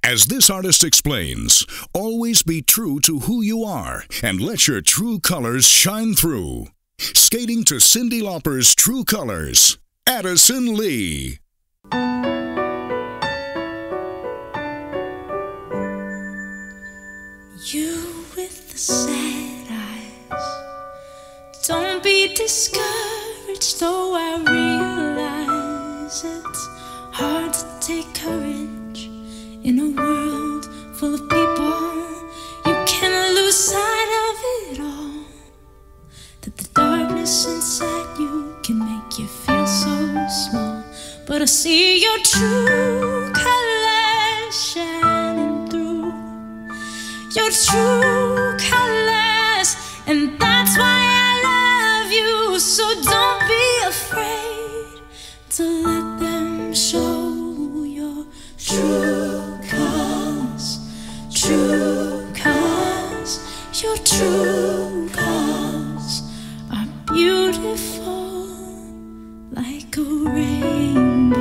As this artist explains, always be true to who you are and let your true colors shine through. Skating to Cyndi Lauper's True Colors, Addison Lee. You with the sad eyes, don't be discouraged, though I realize it's hard to take courage in a world full of people. You can lose sight of it all, that the darkness inside you can make you feel so small. But I see your true colors shining through, your true colors, and that's why I love you. So don't be afraid to let them show your true colors, true colors. Your true colors are beautiful like a rainbow.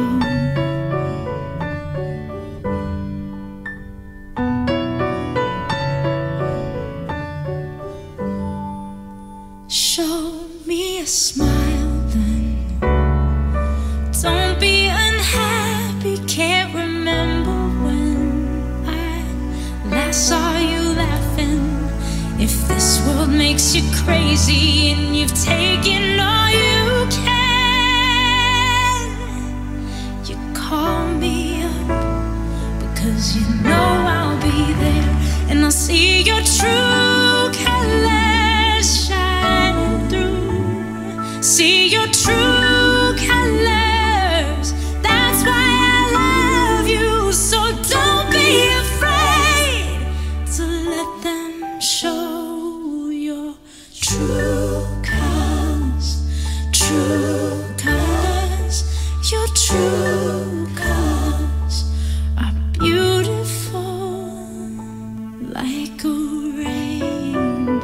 Show me a smile then, don't be unhappy. Can't remember when I last saw you laughing. If this world makes you crazy and you've taken all you can, you call me up, because you know I'll be there. And I'll see your true colors shining through, see your true colors. That's why I love you. So don't be afraid to let them show your true colors, true colors. Your true colors are beautiful like a rainbow.